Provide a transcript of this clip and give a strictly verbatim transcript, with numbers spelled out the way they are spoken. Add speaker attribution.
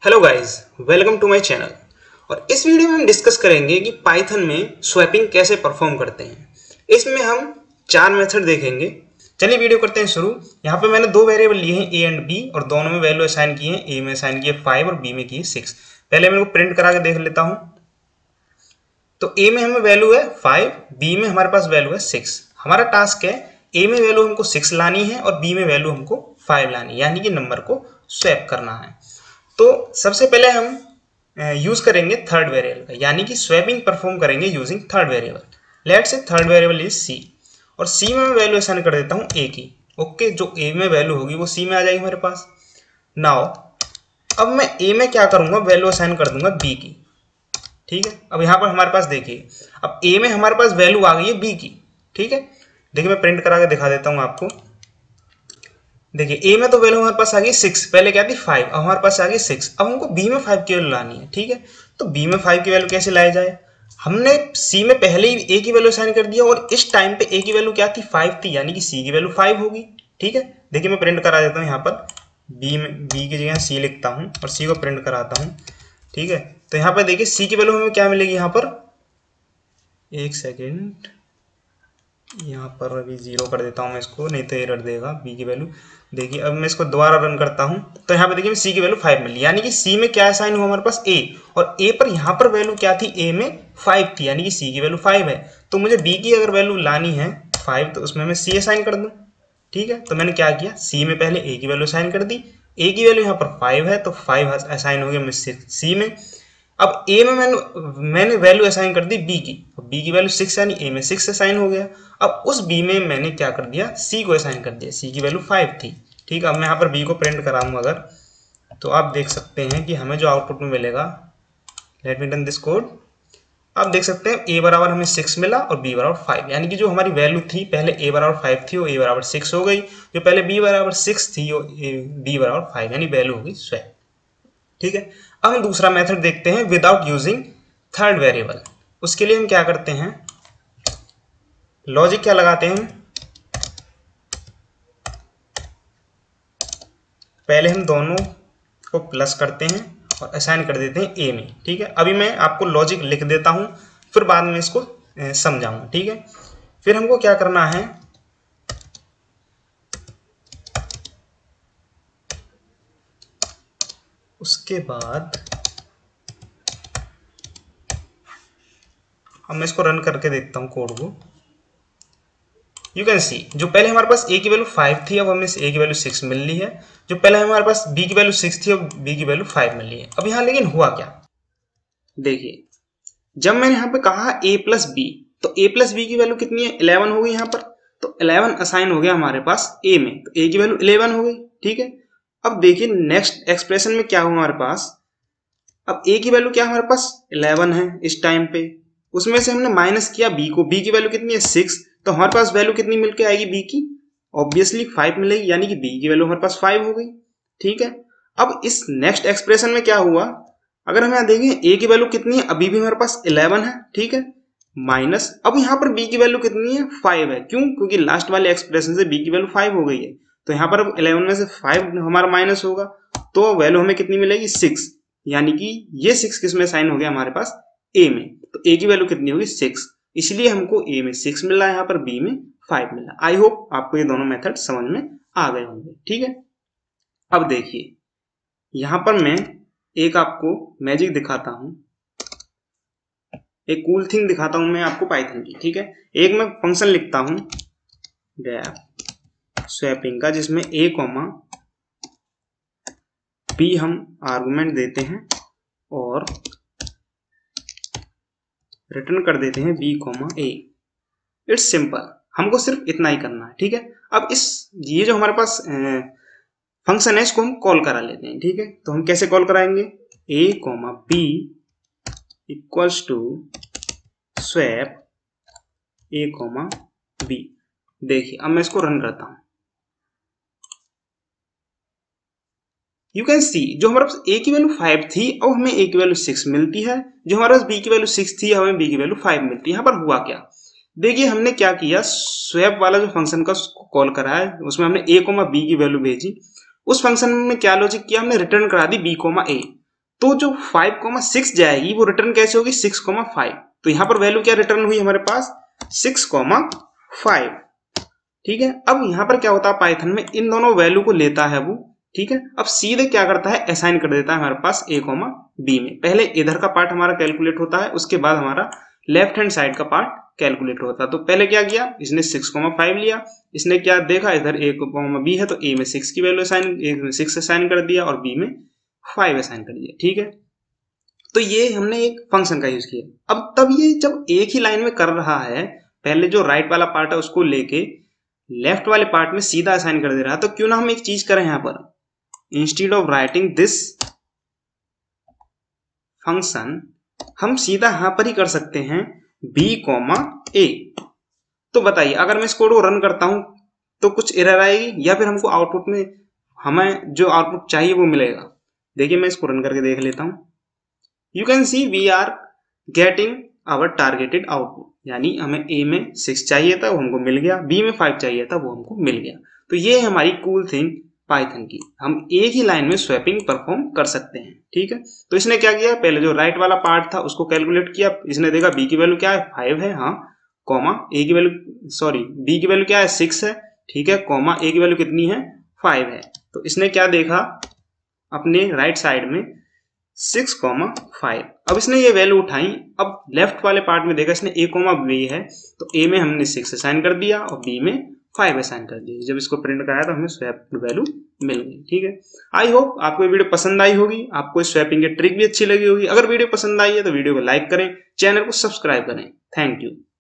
Speaker 1: Hello guys, welcome to my channel. और इस video में हम डिस्कस करेंगे कि पाइथन में स्वैपिंग कैसे परफॉर्म करते हैं। इसमें हम चार मेथड देखेंगे। चलिए वीडियो करते हैं शुरू। यहाँ पे मैंने दो वेरिएबल लिए हैं, ए एंड बी, और दोनों में वैल्यू असाइन किए हैं। ए में असाइन किए फाइव और बी में किए सिक्स। पहले मैं इनको प्रिंट करा के देख लेता हूँ। तो ए में हमें वैल्यू है फाइव, बी में हमारे पास वैल्यू है सिक्स। हमारा टास्क है ए में वैल्यू हमको सिक्स लानी है और बी में वैल्यू हमको फाइव लानी है, यानी कि नंबर को स्वैप करना है। तो सबसे पहले हम यूज करेंगे थर्ड वेरिएबल का, यानी कि स्वैपिंग परफॉर्म करेंगे using third variable. Let's say third variable is C, और सी में मैं वैल्यू असाइन कर देता हूँ ए की। ओके, जो ए में वैल्यू होगी वो सी में आ जाएगी हमारे पास। नाउ अब मैं ए में क्या करूंगा, वैल्यू असाइन कर दूंगा बी की। ठीक है, अब यहाँ पर हमारे पास देखिए, अब ए में हमारे पास वैल्यू आ गई है बी की। ठीक है, देखिए मैं प्रिंट करा के दिखा देता हूँ आपको। देखिए ए में तो वैल्यू हमारे पास आ गई सिक्स, पहले क्या थी फाइव, अब हमारे पास आ गई सिक्स। अब हमको बी में फाइव की वैल्यू लानी है। ठीक है, तो बी में फाइव की वैल्यू कैसे लाई जाए, हमने सी में पहले ही ए की वैल्यू असाइन कर दिया और इस टाइम पे ए की वैल्यू क्या थी, फाइव थी, यानी कि सी की वैल्यू फाइव होगी। ठीक है, देखिए मैं प्रिंट करा देता हूँ यहाँ पर, बी में बी की जगह सी लिखता हूँ और सी को प्रिंट कराता हूँ। ठीक है, तो यहाँ पर देखिए सी की वैल्यू हमें क्या मिलेगी, यहाँ पर एक सेकेंड, यहाँ पर अभी जीरो कर देता हूँ मैं इसको, नहीं तो एरर देगा बी की वैल्यू। देखिए अब मैं इसको दोबारा रन करता हूँ, तो यहाँ पे देखिए सी की वैल्यू फाइव मिली, यानी कि सी में क्या असाइन हुआ हमारे पास ए, और ए पर यहाँ पर वैल्यू क्या थी, ए में फाइव थी, यानी कि सी की वैल्यू फाइव है। तो मुझे बी की अगर वैल्यू लानी है फाइव, तो उसमें मैं सी असाइन कर दूँ। ठीक है, तो मैंने क्या किया, सी में पहले ए की वैल्यू असाइन कर दी, ए की वैल्यू यहाँ पर फाइव है तो फाइव असाइन हो गया सी में। अब ए में मैंने मैंने वैल्यू असाइन कर दी बी की, बी की वैल्यू सिक्स, यानी ए में सिक्स असाइन हो गया। अब उस बी में मैंने क्या कर दिया, सी को असाइन कर दिया, सी की वैल्यू फाइव थी। ठीक है, अब मैं यहाँ पर बी को प्रिंट कराऊंगा अगर, तो आप देख सकते हैं कि हमें जो आउटपुट में मिलेगा, let me run this code. आप देख सकते हैं ए बराबर हमें सिक्स मिला और बी बराबर फाइव, यानी कि जो हमारी वैल्यू थी पहले ए बराबर फाइव थी वो ए बराबर सिक्स हो गई, जो पहले बी बराबर सिक्स थी वो बी बराबर फाइव, यानी वैल्यू हो गई स्वैप। ठीक है, अब हम दूसरा मेथड देखते हैं विदाउट यूजिंग थर्ड वेरिएबल। उसके लिए हम क्या करते हैं, लॉजिक क्या लगाते हैं, पहले हम दोनों को प्लस करते हैं और असाइन कर देते हैं ए में। ठीक है, अभी मैं आपको लॉजिक लिख देता हूं, फिर बाद में इसको समझाऊंगा। ठीक है, फिर हमको क्या करना है, उसके बाद अब मैं इसको रन करके देखता हूं कोड को। यू कैन सी, जो पहले हमारे पास ए की वैल्यू फाइव थी, अब हमें ए की वैल्यू सिक्स मिल रही है। जो पहले हमारे पास बी की वैल्यू सिक्स थी, अब बी की वैल्यू फाइव मिल रही है। अब यहाँ लेकिन हुआ क्या, देखिए जब मैंने यहाँ पे कहा ए प्लस बी, तो ए प्लस बी की वैल्यू कितनी है, इलेवन हो गई यहाँ पर। तो इलेवन असाइन हो गया हमारे पास ए में, तो ए की वैल्यू इलेवन हो गई। ठीक है, अब देखिए नेक्स्ट एक्सप्रेशन में क्या हुआ हमारे पास, अब ए की वैल्यू क्या हमारे पास इलेवन है इस टाइम पे, उसमें से हमने माइनस किया बी को, बी की वैल्यू कितनी है सिक्स, तो हमारे पास वैल्यू कितनी मिलके आएगी बी की, ऑब्वियसली फाइव मिलेगी, यानी कि बी की वैल्यू हमारे पास फाइव हो गई। ठीक है, अब इस नेक्स्ट एक्सप्रेशन में क्या हुआ, अगर हम यहाँ देखें ए की वैल्यू कितनी है, अभी भी हमारे पास इलेवन है। ठीक है, माइनस, अब यहाँ पर बी की वैल्यू कितनी है, फाइव है। क्यों, क्योंकि लास्ट वाले एक्सप्रेशन से बी की वैल्यू फाइव हो गई है, तो यहाँ पर अब इलेवन में से फाइव हमारा माइनस होगा, तो वैल्यू हमें कितनी मिलेगी, सिक्स, यानी कि ये सिक्स किस में साइन हो गया हमारे पास, ए में। तो ए की वैल्यू कितनी होगी, सिक्स, इसलिए हमको ए में सिक्स मिला है, यहाँ पर बी में फाइव मिला। आई होप आपको ये दोनों मेथड समझ में आ गए होंगे। ठीक है, अब देखिए यहां पर मैं एक आपको मैजिक दिखाता हूं, एक कूल थिंग दिखाता हूं मैं आपको पाइथन की। ठीक है, एक मैं फंक्शन लिखता हूं गैप स्वैपिंग का, जिसमें ए कॉमा बी हम आर्गुमेंट देते हैं और रिटर्न कर देते हैं B comma A. It's simple, हमको सिर्फ इतना ही करना है। ठीक है, अब इस ये जो हमारे पास फंक्शन है इसको हम कॉल करा लेते हैं। ठीक है, तो हम कैसे कॉल कराएंगे, A comma B equals to swap A comma B. देखिए अब मैं इसको रन करता हूं, यू कैन सी जो हमारे पास ए की वैल्यू फाइव थी, अब हमें ए की वैल्यू सिक्स मिलती है, जो हमारे पास बी की वैल्यू सिक्स थी, हमें बी की वैल्यू फाइव मिलती है। यहाँ पर हुआ क्या, देखिए हमने क्या किया, स्वैप वाला जो फंक्शन का उसको कॉल करा है, उसमें हमने ए कोमा बी की वैल्यू भेजी। उस फंक्शन में क्या लॉजिक किया, हमने रिटर्न करा दी बी कोमा ए। तो जो फाइव कॉमा सिक्स जाएगी वो रिटर्न कैसे होगी, सिक्स कॉमा फाइव। तो यहाँ पर वैल्यू क्या रिटर्न हुई हमारे पास, सिक्स कॉमा फाइव। ठीक है, अब यहाँ पर क्या होता है पाइथन में, इन दोनों वैल्यू को लेता है वो। ठीक है, अब सीधे क्या करता है, असाइन कर देता है हमारे पास ए कॉमा बी में। पहले इधर का पार्ट हमारा कैलकुलेट होता है, उसके बाद हमारा लेफ्ट हैंड साइड का पार्ट कैलकुलेट होता है। तो पहले क्या किया, इसने सिक्स कॉमा फाइव लिया, इसने क्या देखा इधर ए कॉमा बी है तो ए में सिक्स की वैल्यू असाइन, ए में सिक्स असाइन कर दिया और बी में फाइव असाइन कर दिया। ठीक है, तो ये हमने एक फंक्शन का यूज किया। अब तब ये जब एक ही लाइन में कर रहा है, पहले जो राइट वाला पार्ट है उसको लेके लेफ्ट वाले पार्ट में सीधा असाइन कर दे रहा है, तो क्यों ना हम एक चीज करें यहां पर, instead of writing this function, हम सीधा यहां पर ही कर सकते हैं बी कॉमा ए। तो बताइए अगर मैं इस कोड को रन करता हूं तो कुछ एरर आएगी या फिर हमको आउटपुट में हमें जो आउटपुट चाहिए वो मिलेगा। देखिए मैं इसको रन करके देख लेता हूं। You can see we are getting our targeted output, यानी हमें ए में सिक्स चाहिए था वो हमको मिल गया, बी में फाइव चाहिए था वो हमको मिल गया। तो ये है हमारी कूल थिंग पाइथन की, हम एक ही लाइन में स्वैपिंग परफॉर्म कर सकते हैं। ठीक है, तो इसने क्या किया, पहले जो राइट वाला पार्ट था उसको कैलकुलेट किया, इसने देखा बी की वैल्यू क्या है, फाइव है, हाँ, कॉमा ए की वैल्यू सॉरी बी की वैल्यू क्या है, सिक्स है। ठीक है, कॉमा ए की वैल्यू कितनी है, फाइव है। तो इसने क्या देखा अपने राइट साइड में सिक्स कॉमा फाइव। अब इसने ये वैल्यू उठाई, अब लेफ्ट वाले पार्ट में देखा इसने ए कॉमा बी है, तो ए में हमने सिक्स असाइन कर दिया और बी में फाइव असाइन कर दिया। जब इसको प्रिंट कराया तो हमें स्वैप वैल्यू मिल गई। ठीक है, आई होप आपको ये वीडियो पसंद आई होगी, आपको इस स्वैपिंग की ट्रिक भी अच्छी लगी होगी। अगर वीडियो पसंद आई है तो वीडियो को लाइक करें, चैनल को सब्सक्राइब करें। Thank you.